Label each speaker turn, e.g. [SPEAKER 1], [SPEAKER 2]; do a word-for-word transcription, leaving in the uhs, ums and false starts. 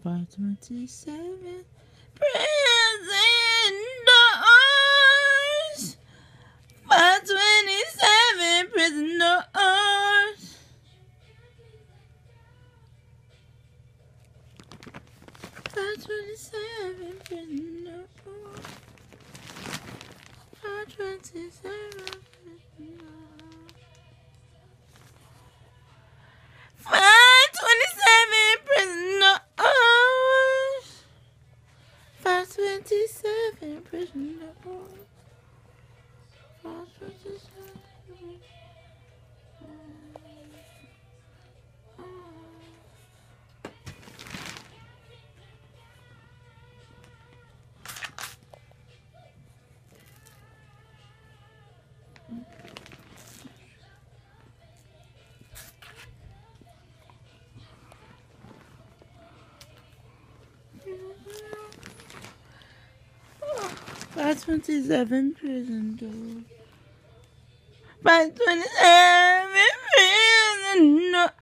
[SPEAKER 1] five twenty-seven prison doors. five twenty-seven prison doors. five twenty-seven prison doors. five twenty-seven prison doors. five twenty-seven prison doors. five twenty-seven prison doors. five twenty-seven. five twenty-seven prison doors. five twenty-seven.